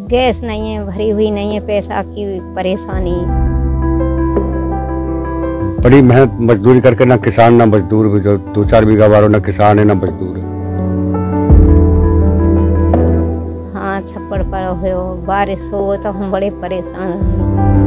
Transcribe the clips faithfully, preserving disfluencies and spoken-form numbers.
Gas नहीं है, भरी हुई नहीं है, पैसा की परेशानी। बड़ी मेहनत मजदूरी करके, ना किसान ना मजदूर, भी जो दो चार बीघा वालों ना किसान है ना मजदूर है। हाँ, छप्पड़ पर हो, बारिश हो तो हम बड़े परेशान हैं।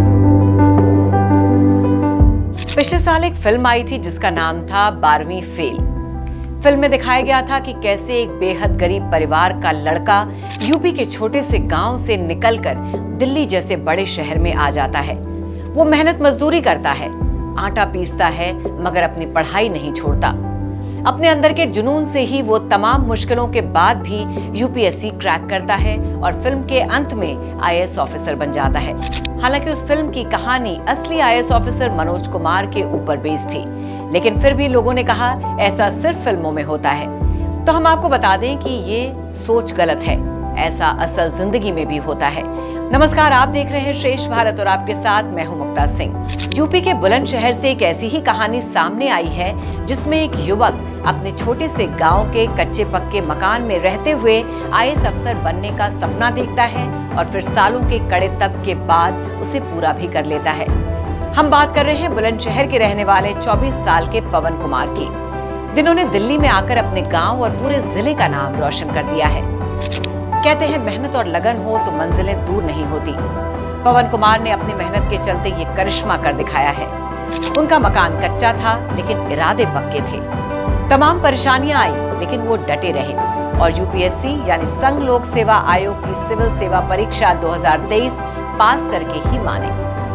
पिछले साल एक फिल्म आई थी जिसका नाम था बारहवीं फेल। फिल्म में दिखाया गया था कि कैसे एक बेहद गरीब परिवार का लड़का यूपी के छोटे से गांव से निकलकर दिल्ली जैसे बड़े शहर में आ जाता है। वो मेहनत मजदूरी करता है, आटा पीसता है, मगर अपनी पढ़ाई नहीं छोड़ता। अपने अंदर के जुनून से ही वो तमाम मुश्किलों के बाद भी यूपीएससी क्रैक करता है और फिल्म के अंत में आईएएस ऑफिसर बन जाता है। हालांकि उस फिल्म की कहानी असली आईएएस ऑफिसर मनोज कुमार के ऊपर बेस्ड थी, लेकिन फिर भी लोगों ने कहा ऐसा सिर्फ फिल्मों में होता है। तो हम आपको बता दें कि ये सोच गलत है, ऐसा असल जिंदगी में भी होता है। नमस्कार, आप देख रहे हैं श्रेष्ठ भारत और आपके साथ मैं हूं मुक्ता सिंह। यूपी के बुलंदशहर से एक ऐसी ही कहानी सामने आई है जिसमें एक युवक अपने छोटे से गांव के कच्चे पक्के मकान में रहते हुए आईएएस अफसर बनने का सपना देखता है और फिर सालों के कड़े तप के बाद उसे पूरा भी कर लेता है। हम बात कर रहे हैं बुलंदशहर के रहने वाले चौबीस साल के पवन कुमार की, जिन्होंने दिल्ली में आकर अपने गांव और पूरे जिले का नाम रोशन कर दिया है। कहते हैं मेहनत और लगन हो तो मंजिलें दूर नहीं होती। पवन कुमार ने अपनी मेहनत के चलते ये करिश्मा कर दिखाया है। उनका मकान कच्चा था लेकिन इरादे पक्के थे। तमाम परेशानियां आई लेकिन वो डटे रहे और यूपीएससी यानी संघ लोक सेवा आयोग की सिविल सेवा परीक्षा दो हज़ार तेईस पास करके ही माने।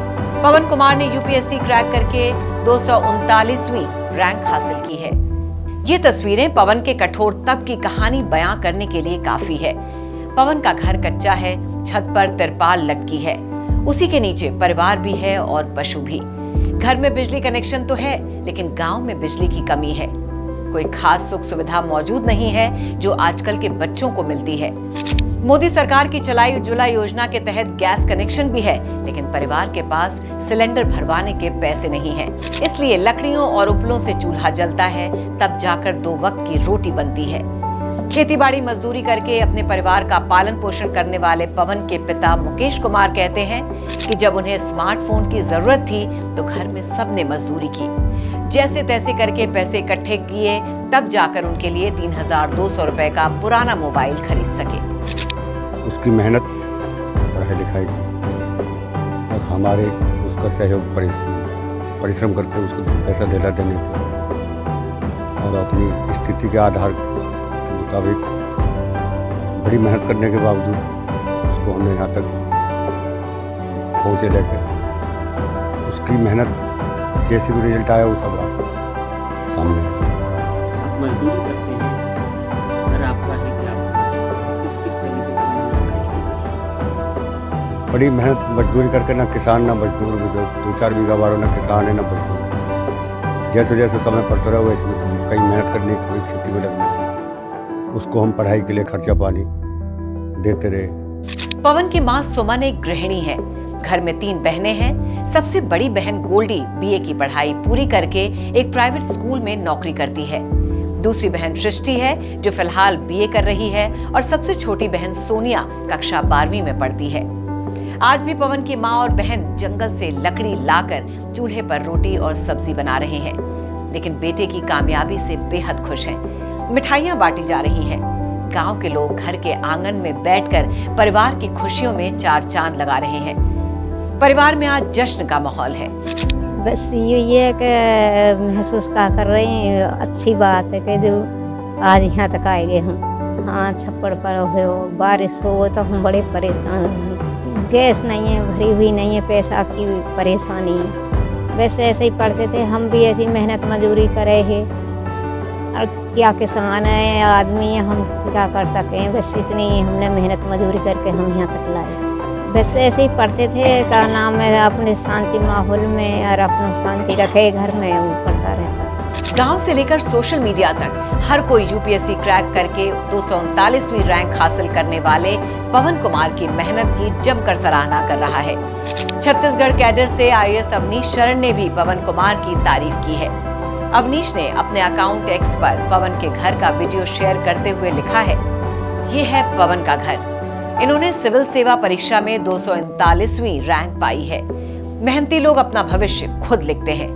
पवन कुमार ने यूपीएससी क्रैक करके दो सौ उनतालीसवीं रैंक हासिल की है। ये तस्वीरें पवन के कठोर तप की कहानी बयां करने के लिए काफी है। पवन का घर कच्चा है, छत पर तिरपाल लटकी है, उसी के नीचे परिवार भी है और पशु भी। घर में बिजली कनेक्शन तो है लेकिन गांव में बिजली की कमी है। कोई खास सुख सुविधा मौजूद नहीं है जो आजकल के बच्चों को मिलती है। मोदी सरकार की चलाई उज्ज्वला योजना के तहत गैस कनेक्शन भी है लेकिन परिवार के पास सिलेंडर भरवाने के पैसे नहीं हैं। इसलिए लकड़ियों और उपलों से चूल्हा जलता है, तब जाकर दो वक्त की रोटी बनती है। खेतीबाड़ी मजदूरी करके अपने परिवार का पालन पोषण करने वाले पवन के पिता मुकेश कुमार कहते हैं कि जब उन्हें स्मार्टफोन की जरूरत थी तो घर में सबने मजदूरी की, जैसे तैसे करके पैसे इकट्ठे किए, तब जाकर उनके लिए तीन हजार दो सौ रुपए का पुराना मोबाइल खरीद सके। उसकी मेहनत पढ़ाई लिखाई और हमारे उसका सहयोग परिश्रम करके उसको पैसा दिला देने का और अपनी स्थिति के आधार मुताबिक बड़ी मेहनत करने के बावजूद उसको हमने यहाँ तक पहुँचे लेकर उसकी मेहनत जैसे भी रिजल्ट आया वो सब सामने। आप मजदूरी करते हैं, अगर आपका है क्या किस किस तरीके से बड़ी मेहनत मजदूरी करके, ना किसान ना मजदूर, भी जो दो चार बीघा वालों ना किसान है ना मजदूर। जैसे जैसे समय पड़ता रहा वैसे कहीं मेहनत करने की कोई खेती में लगना, उसको हम पढ़ाई के लिए खर्चा पानी देते रहे। पवन की मां सुमन एक गृहिणी है। घर में तीन बहनें हैं। सबसे बड़ी बहन गोल्डी बीए की पढ़ाई पूरी करके एक प्राइवेट स्कूल में नौकरी करती है। दूसरी बहन सृष्टि है जो फिलहाल बीए कर रही है और सबसे छोटी बहन सोनिया कक्षा बारहवीं में पढ़ती है। आज भी पवन की माँ और बहन जंगल से लकड़ी लाकर चूल्हे पर रोटी और सब्जी बना रहे हैं, लेकिन बेटे की कामयाबी से बेहद खुश हैं। मिठाइयाँ बांटी जा रही हैं। गांव के लोग घर के आंगन में बैठकर परिवार की खुशियों में चार चांद लगा रहे हैं। परिवार में आज जश्न का माहौल है। बस ये ये कि महसूस का कर रहे हैं, अच्छी बात है कि जो आज यहाँ तक आएंगे हम। हाँ, छप्पड़ पर हो, बारिश हो तो हम बड़े परेशान हैं। गैस नहीं है, भरी हुई नहीं है, पैसा की परेशानी। वैसे ऐसे ही पढ़ते थे, हम भी ऐसी मेहनत मजदूरी करे हैं। और क्या किसान है, आदमी है, हम क्या कर सकें। बस इतनी हमने मेहनत मजदूरी करके हम यहाँ तक लाए। वैसे ऐसे ही पढ़ते थे, का नाम है अपने शांति माहौल में और अपना शांति रखे घर में, वो पढ़ता रहता। गांव से लेकर सोशल मीडिया तक हर कोई यूपीएससी क्रैक करके दो सौ उनतालीसवीं रैंक हासिल करने वाले पवन कुमार की मेहनत की जमकर सराहना कर रहा है। छत्तीसगढ़ कैडर से आईएएस अवनीश शरण ने भी पवन कुमार की तारीफ की है। अवनीश ने अपने अकाउंट एक्स पर पवन के घर का वीडियो शेयर करते हुए लिखा है, ये है पवन का घर। इन्होंने सिविल सेवा परीक्षा में दो सौ उनतालीसवीं रैंक पाई है। मेहनती लोग अपना भविष्य खुद लिखते हैं।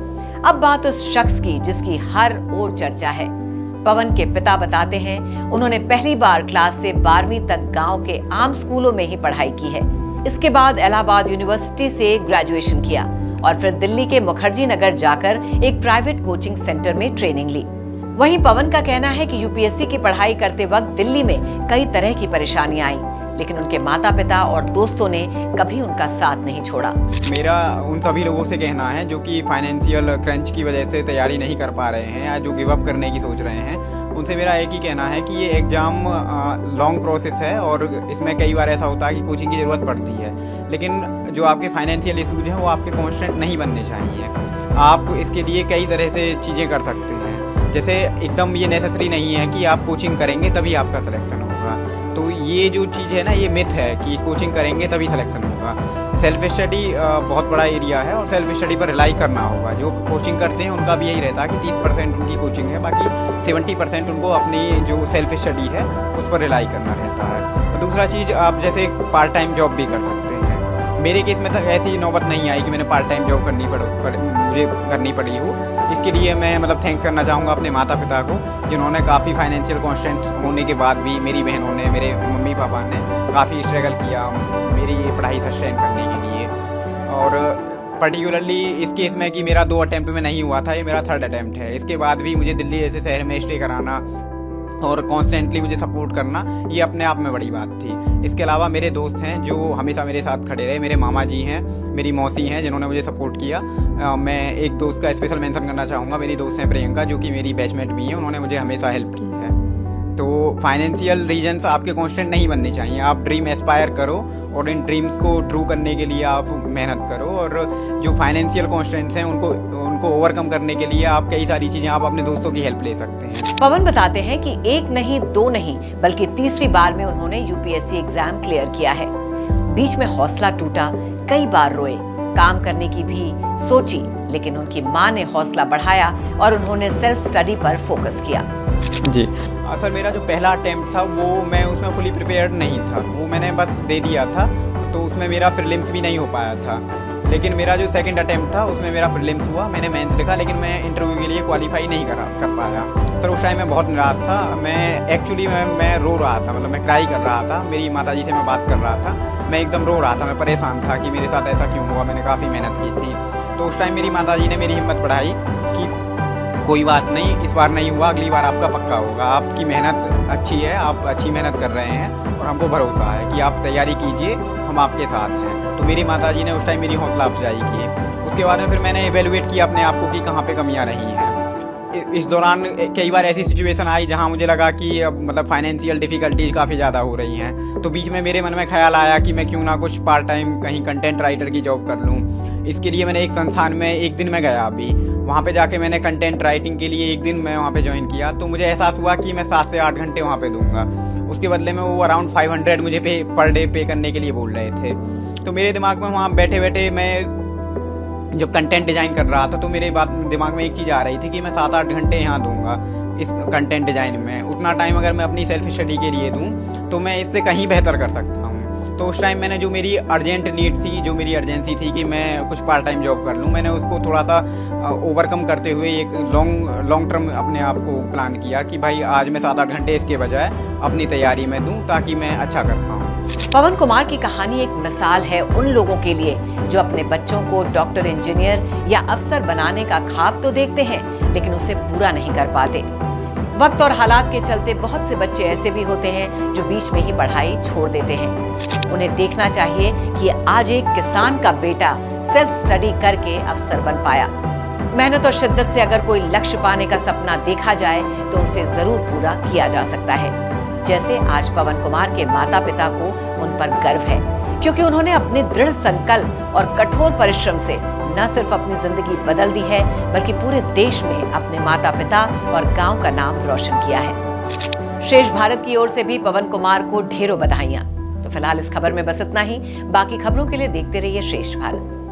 अब बात उस शख्स की जिसकी हर ओर चर्चा है। पवन के पिता बताते हैं, उन्होंने पहली बार क्लास से बारहवीं तक गांव के आम स्कूलों में ही पढ़ाई की है। इसके बाद इलाहाबाद यूनिवर्सिटी से ग्रेजुएशन किया और फिर दिल्ली के मुखर्जी नगर जाकर एक प्राइवेट कोचिंग सेंटर में ट्रेनिंग ली। वहीं पवन का कहना है कि यूपीएससी की पढ़ाई करते वक्त दिल्ली में कई तरह की परेशानियां आई, लेकिन उनके माता पिता और दोस्तों ने कभी उनका साथ नहीं छोड़ा। मेरा उन सभी लोगों से कहना है जो कि फाइनेंशियल क्रंच की वजह से तैयारी नहीं कर पा रहे हैं या जो गिव अप करने की सोच रहे हैं, उनसे मेरा एक ही कहना है कि ये एग्ज़ाम लॉन्ग प्रोसेस है और इसमें कई बार ऐसा होता है कि कोचिंग की ज़रूरत पड़ती है, लेकिन जो आपके फाइनेंशियल इशूज हैं वो आपके कॉन्स्टेंट नहीं बनने चाहिए। आप इसके लिए कई तरह से चीज़ें कर सकते हैं। जैसे एकदम ये नेसेसरी नहीं है कि आप कोचिंग करेंगे तभी आपका सिलेक्शन होगा। तो ये जो चीज़ है ना, ये मिथ है कि कोचिंग करेंगे तभी सिलेक्शन होगा। सेल्फ स्टडी बहुत बड़ा एरिया है और सेल्फ स्टडी पर रिलाई करना होगा। जो कोचिंग करते हैं उनका भी यही रहता है कि तीस परसेंट उनकी कोचिंग है, बाकी सत्तर परसेंट उनको अपनी जो सेल्फ स्टडी है उस पर रिलाई करना रहता है। दूसरा चीज़, आप जैसे पार्ट टाइम जॉब भी कर सकते हैं। मेरे केस में तो ऐसी नौबत नहीं आई कि मैंने पार्ट टाइम जॉब करनी पड़, पड़ मुझे करनी पड़ी हो। इसके लिए मैं मतलब थैंक्स करना चाहूँगा अपने माता पिता को, जिन्होंने काफ़ी फाइनेंशियल कॉन्स्टेंट्स होने के बाद भी, मेरी बहनों ने, मेरे मम्मी पापा ने काफ़ी स्ट्रगल किया मेरी ये पढ़ाई सस्टेन करने के लिए। और पर्टिकुलरली इस केस में कि मेरा दो अटैम्प्ट में नहीं हुआ था, ये मेरा थर्ड अटैम्प्ट है। इसके बाद भी मुझे दिल्ली जैसे शहर में स्टे कराना और कॉन्स्टेंटली मुझे सपोर्ट करना, ये अपने आप में बड़ी बात थी। इसके अलावा मेरे दोस्त हैं जो हमेशा मेरे साथ खड़े रहे। मेरे मामा जी हैं, मेरी मौसी हैं जिन्होंने मुझे सपोर्ट किया। आ, मैं एक दोस्त का स्पेशल मेंशन करना चाहूँगा। मेरी दोस्त हैं प्रियंका, जो कि मेरी बैचमेट भी हैं। उन्होंने मुझे हमेशा हेल्प की है। तो फाइनेंशियल रीजन्स आपके कॉन्स्टेंट नहीं बनने चाहिए। आप ड्रीम एस्पायर करो और इन ड्रीम्स को ट्रू करने के लिए आप मेहनत करो, और जो फाइनेंशियल कॉन्स्टेंट्स हैं उनको उनको ओवरकम करने के लिए आप कई सारी चीज़ें, आप अपने दोस्तों की हेल्प ले सकते हैं। पवन बताते हैं कि एक नहीं, दो नहीं, बल्कि तीसरी बार में उन्होंने यूपीएससी एग्जाम क्लियर किया है। बीच में हौसला टूटा, कई बार रोए, काम करने की भी सोची, लेकिन उनकी माँ ने हौसला बढ़ाया और उन्होंने सेल्फ स्टडी पर फोकस किया। जी सर, मेरा जो पहला अटेम्प्ट था वो मैं उसमें फुली प्रिपेयर्ड नहीं था, वो मैंने बस दे दिया था, तो उसमें मेरा प्रीलिम्स भी नहीं हो पाया था। लेकिन मेरा जो सेकंड अटेम्प्ट था उसमें मेरा प्रीलिम्स हुआ, मैंने मेंस लिखा, लेकिन मैं इंटरव्यू के लिए क्वालिफाई नहीं करा कर पाया। सर उस टाइम मैं बहुत निराश था। मैं एक्चुअली मैं मैं रो रहा था, मतलब मैं क्राई कर रहा था। मेरी माताजी से मैं बात कर रहा था, मैं एकदम रो रहा था, मैं परेशान था कि मेरे साथ ऐसा क्यों हुआ, मैंने काफ़ी मेहनत की थी। तो उस टाइम मेरी माताजी ने मेरी हिम्मत बढ़ाई कि कोई बात नहीं, इस बार नहीं हुआ, अगली बार आपका पक्का होगा। आपकी मेहनत अच्छी है, आप अच्छी मेहनत कर रहे हैं और हमको भरोसा है कि आप तैयारी कीजिए, हम आपके साथ हैं। तो मेरी माताजी ने उस टाइम मेरी हौसला अफजाई की। उसके बाद में फिर मैंने इवेलुएट किया अपने आप को कि कहाँ पे कमियाँ रही हैं। इस दौरान कई बार ऐसी सिचुएशन आई जहाँ मुझे लगा कि अब मतलब फाइनेंशियल डिफ़िकल्टीज काफ़ी ज़्यादा हो रही हैं। तो बीच में मेरे मन में ख्याल आया कि मैं क्यों ना कुछ पार्ट टाइम कहीं कंटेंट राइटर की जॉब कर लूँ। इसके लिए मैंने एक संस्थान में एक दिन में गया, अभी वहाँ पे जाके मैंने कंटेंट राइटिंग के लिए एक दिन मैं वहाँ पे ज्वाइन किया। तो मुझे एहसास हुआ कि मैं सात से आठ घंटे वहाँ पे दूंगा, उसके बदले में वो अराउंड फाइव हंड्रेड मुझे पे पर डे पे करने के लिए बोल रहे थे। तो मेरे दिमाग में वहाँ बैठे बैठे मैं जब कंटेंट डिज़ाइन कर रहा था तो मेरे बात दिमाग में एक चीज़ आ रही थी कि मैं सात आठ घंटे यहाँ दूंगा इस कंटेंट डिज़ाइन में। उतना टाइम अगर मैं अपनी सेल्फ स्टडी के लिए दूँ तो मैं इससे कहीं बेहतर कर सकता हूँ। तो उस टाइम मैंने जो मेरी अर्जेंट नीड थी, जो मेरी अर्जेंसी थी कि मैं कुछ पार्ट टाइम जॉब कर लूँ, मैंने उसको थोड़ा सा ओवरकम करते हुए एक लॉन्ग लॉन्ग टर्म अपने आप को प्लान किया कि भाई आज मैं सात आठ घंटे इसके बजाय अपनी तैयारी में दूँ ताकि मैं अच्छा कर पाऊँ। पवन कुमार की कहानी एक मिसाल है उन लोगों के लिए जो अपने बच्चों को डॉक्टर, इंजीनियर या अफसर बनाने का ख्वाब तो देखते हैं, लेकिन उसे पूरा नहीं कर पाते। वक्त और हालात के चलते बहुत से बच्चे ऐसे भी होते हैं जो बीच में ही पढ़ाई छोड़ देते हैं। उन्हें देखना चाहिए कि आज एक किसान का बेटा सेल्फ स्टडी करके अफसर बन पाया। मेहनत और शिद्दत से अगर कोई लक्ष्य पाने का सपना देखा जाए तो उसे जरूर पूरा किया जा सकता है। जैसे आज पवन कुमार के माता पिता को उन पर गर्व है, क्योंकि उन्होंने अपने दृढ़ संकल्प और कठोर परिश्रम से न सिर्फ अपनी जिंदगी बदल दी है, बल्कि पूरे देश में अपने माता पिता और गांव का नाम रोशन किया है। श्रेष्ठ भारत की ओर से भी पवन कुमार को ढेरों बधाइयां। तो फिलहाल इस खबर में बस इतना ही। बाकी खबरों के लिए देखते रहिए श्रेष्ठ भारत।